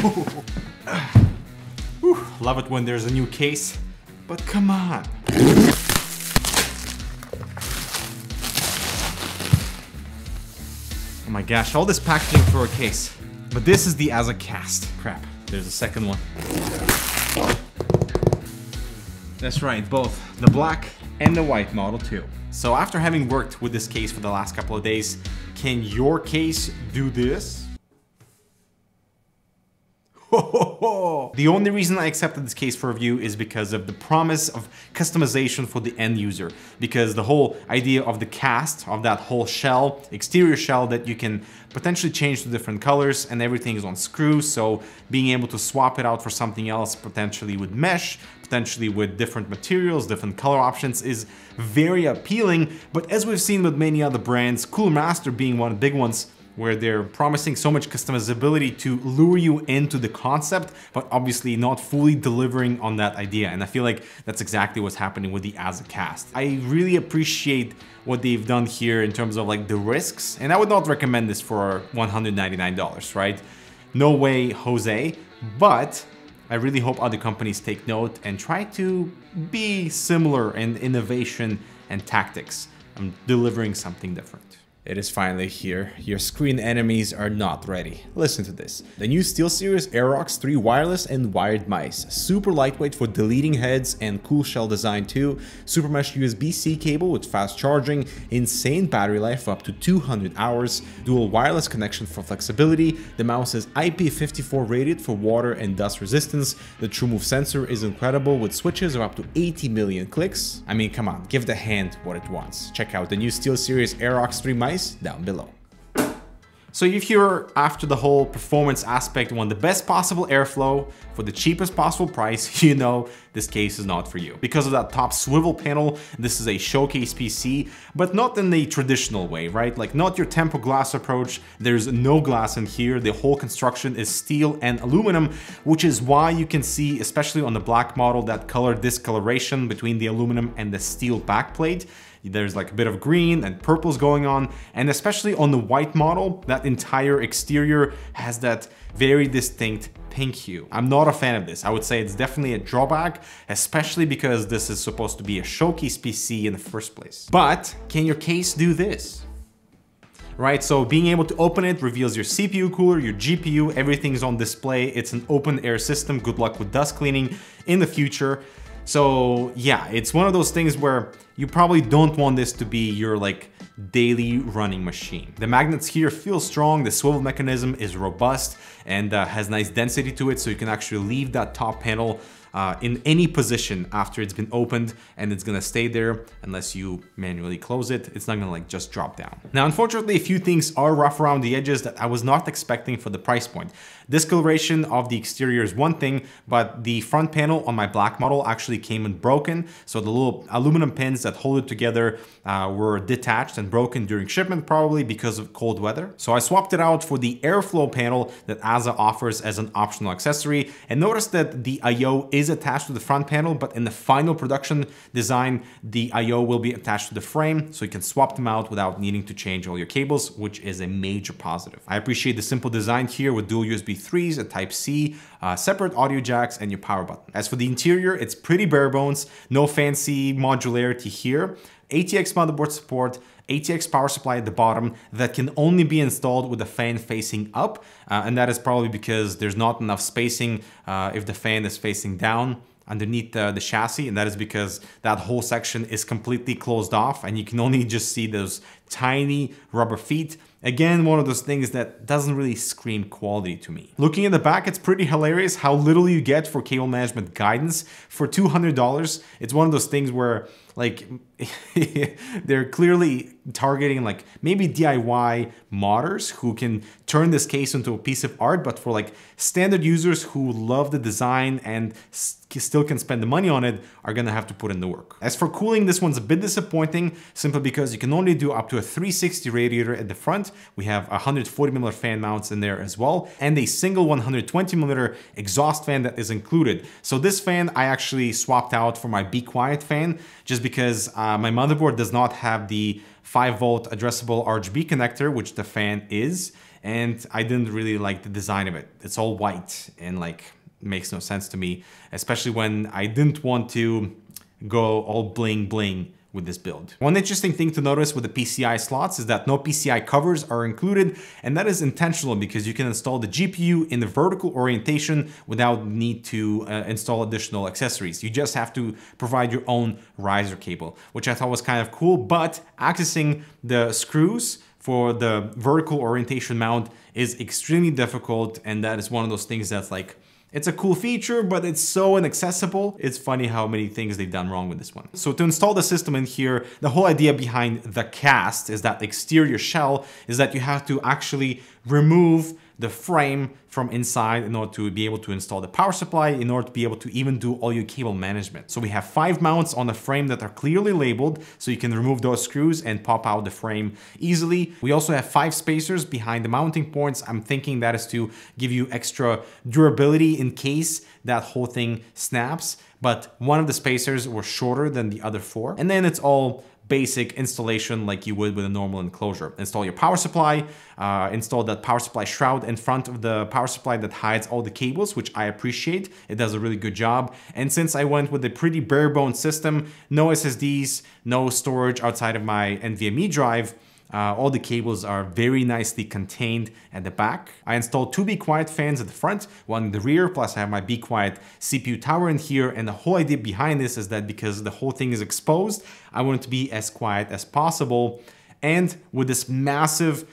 Whew, love it when there's a new case, but come on. Oh my gosh, all this packaging for a case. But this is the Azza cast. Crap, there's a second one. That's right, both the black and the white model too. So after having worked with this case for the last couple of days, can your case do this? The only reason I accepted this case for review is because of the promise of customization for the end user. Because the whole idea of the cast, of that whole shell, exterior shell that you can potentially change to different colors and everything is on screws. So being able to swap it out for something else, potentially with mesh, potentially with different materials, different color options is very appealing. But as we've seen with many other brands, Cooler Master being one of the big ones, where they're promising so much customizability to lure you into the concept, but obviously not fully delivering on that idea. And I feel like that's exactly what's happening with the Azza cast. I really appreciate what they've done here in terms of like the risks. And I would not recommend this for $199, right? No way, Jose. But I really hope other companies take note and try to be similar in innovation and tactics. I'm delivering something different. It is finally here. Your screen enemies are not ready. Listen to this. The new SteelSeries Aerox 3 wireless and wired mice. Super lightweight for deleting heads and cool shell design too. Super mesh USB-C cable with fast charging. Insane battery life up to 200 hours. Dual wireless connection for flexibility. The mouse is IP54 rated for water and dust resistance. The TrueMove sensor is incredible with switches of up to 80 million clicks. I mean, come on, give the hand what it wants. Check out the new SteelSeries Aerox 3 mice down below. So if you're after the whole performance aspect, want the best possible airflow for the cheapest possible price, you know this case is not for you. Because of that top swivel panel, this is a showcase PC, but not in the traditional way, right? Like not your tempo glass approach. There's no glass in here. The whole construction is steel and aluminum, which is why you can see, especially on the black model, that color discoloration between the aluminum and the steel backplate. There's like a bit of green and purples going on, and especially on the white model, that entire exterior has that very distinct pink hue. I'm not a fan of this. I would say it's definitely a drawback, especially because this is supposed to be a showcase PC in the first place. But can your case do this? Right, so being able to open it reveals your CPU cooler, your GPU, everything's on display. It's an open air system. Good luck with dust cleaning in the future. So yeah, it's one of those things where you probably don't want this to be your like daily running machine. The magnets here feel strong, the swivel mechanism is robust and has nice density to it, so you can actually leave that top panel in any position after it's been opened, and it's gonna stay there unless you manually close it. It's not gonna like just drop down. Now, unfortunately, a few things are rough around the edges that I was not expecting for the price point. Discoloration of the exterior is one thing, but the front panel on my black model actually came in broken. So the little aluminum pins that hold it together were detached and broken during shipment, probably because of cold weather. So I swapped it out for the airflow panel that Azza offers as an optional accessory, and notice that the I/O is attached to the front panel, but in the final production design, the I/O will be attached to the frame, so you can swap them out without needing to change all your cables, which is a major positive. I appreciate the simple design here with dual USB 3s, a Type-C, separate audio jacks, and your power button. As for the interior, it's pretty bare bones, no fancy modularity here. ATX motherboard support, ATX power supply at the bottom that can only be installed with the fan facing up, and that is probably because there's not enough spacing if the fan is facing down underneath the chassis, and that is because that whole section is completely closed off and you can only just see those tiny rubber feet. Again, one of those things that doesn't really scream quality to me. Looking at the back, it's pretty hilarious how little you get for cable management guidance. For $200, it's one of those things where like they're clearly targeting like maybe DIY modders who can turn this case into a piece of art, but for like standard users who love the design and still can spend the money on it are gonna have to put in the work. As for cooling, this one's a bit disappointing simply because you can only do up to a 360 radiator at the front. We have 140mm fan mounts in there as well, and a single 120mm exhaust fan that is included. So this fan I actually swapped out for my Be Quiet fan just because my motherboard does not have the 5-volt addressable RGB connector, which the fan is, and I didn't really like the design of it. It's all white and like makes no sense to me, especially when I didn't want to go all bling bling with this build. One interesting thing to notice with the PCI slots is that no PCI covers are included, and that is intentional because you can install the GPU in the vertical orientation without need to install additional accessories. You just have to provide your own riser cable, which I thought was kind of cool, but accessing the screws for the vertical orientation mount is extremely difficult, and that is one of those things that's like, it's a cool feature, but it's so inaccessible. It's funny how many things they've done wrong with this one. So to install the system in here, the whole idea behind the cast is that exterior shell is that you have to actually remove the frame from inside in order to be able to install the power supply, in order to be able to even do all your cable management. So we have 5 mounts on the frame that are clearly labeled, so you can remove those screws and pop out the frame easily. We also have 5 spacers behind the mounting points. I'm thinking that is to give you extra durability in case that whole thing snaps, but one of the spacers were shorter than the other 4. And then it's all basic installation like you would with a normal enclosure. Install your power supply, install that power supply shroud in front of the power supply that hides all the cables, which I appreciate. It does a really good job. And since I went with a pretty bare bones system, no SSDs, no storage outside of my NVMe drive, all the cables are very nicely contained at the back. I installed 2 Be Quiet fans at the front, one in the rear, plus I have my Be Quiet CPU tower in here. And the whole idea behind this is that because the whole thing is exposed, I want it to be as quiet as possible. And with this massive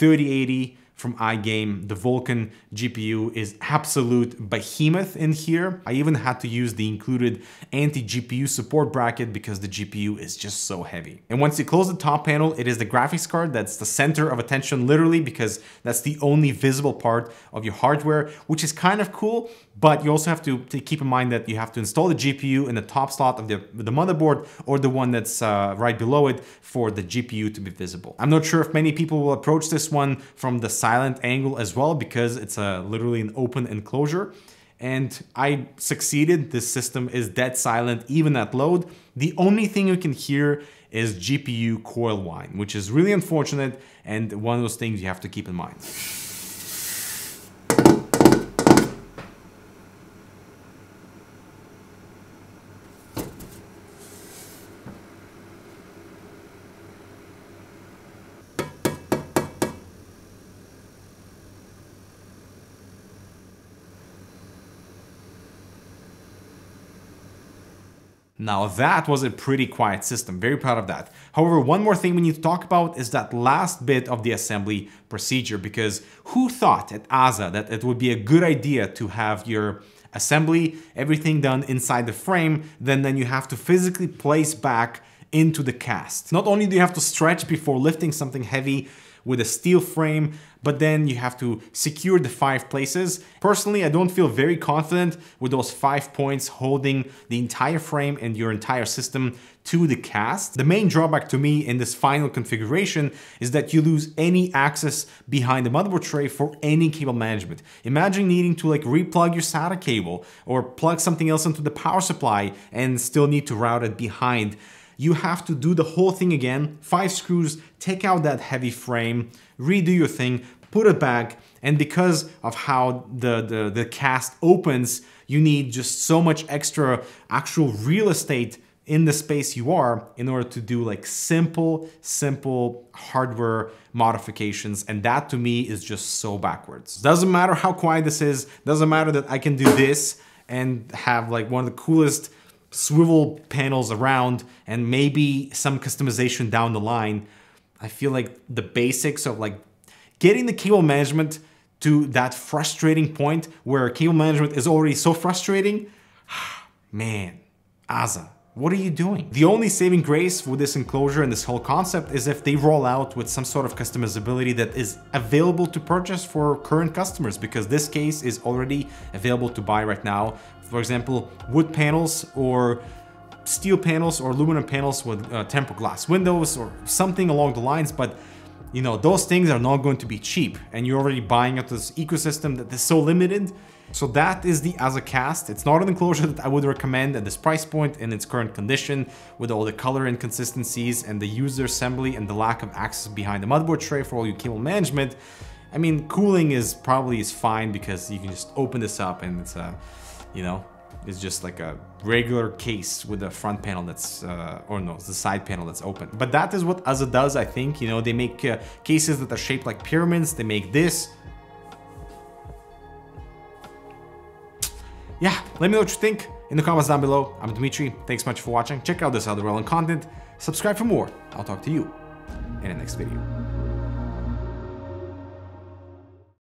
3080 from iGame, the Vulkan GPU is absolute behemoth in here. I even had to use the included anti-GPU support bracket because the GPU is just so heavy. And once you close the top panel, it is the graphics card that's the center of attention, literally, because that's the only visible part of your hardware, which is kind of cool. But you also have to keep in mind that you have to install the GPU in the top slot of the motherboard, or the one that's right below it, for the GPU to be visible. I'm not sure if many people will approach this one from the silent angle as well, because it's literally an open enclosure. And I succeeded. This system is dead silent even at load. The only thing you can hear is GPU coil whine, which is really unfortunate, and one of those things you have to keep in mind. Now that was a pretty quiet system, very proud of that. However, one more thing we need to talk about is that last bit of the assembly procedure, because who thought at Azza that it would be a good idea to have your assembly, everything done inside the frame, then you have to physically place back into the cast. Not only do you have to stretch before lifting something heavy with a steel frame, but then you have to secure the 5 places. Personally, I don't feel very confident with those 5 points holding the entire frame and your entire system to the cast. The main drawback to me in this final configuration is that you lose any access behind the motherboard tray for any cable management. Imagine needing to like replug your SATA cable or plug something else into the power supply and still need to route it behind. You have to do the whole thing again, 5 screws, take out that heavy frame, redo your thing, put it back, and because of how the cast opens, you need just so much extra actual real estate in the space you are in order to do like simple hardware modifications, and that to me is just so backwards. Doesn't matter how quiet this is, doesn't matter that I can do this and have like one of the coolest swivel panels around and maybe some customization down the line. I feel like the basics of like getting the cable management to that frustrating point where cable management is already so frustrating, man, Azza, what are you doing? The only saving grace with this enclosure and this whole concept is if they roll out with some sort of customizability that is available to purchase for current customers, because this case is already available to buy right now. For example, wood panels or steel panels or aluminum panels with tempered glass windows or something along the lines, but you know, those things are not going to be cheap, and you're already buying into this ecosystem that is so limited. So that is the Azza cast. It's not an enclosure that I would recommend at this price point in its current condition, with all the color inconsistencies and the user assembly and the lack of access behind the motherboard tray for all your cable management. I mean, cooling is probably fine because you can just open this up and it's you know, it's just like a regular case with a front panel that's, or no, it's the side panel that's open. But that is what Azza does, I think. You know, they make cases that are shaped like pyramids. They make this. Yeah, let me know what you think in the comments down below. I'm Dmitry. Thanks so much for watching. Check out this other relevant content. Subscribe for more. I'll talk to you in the next video.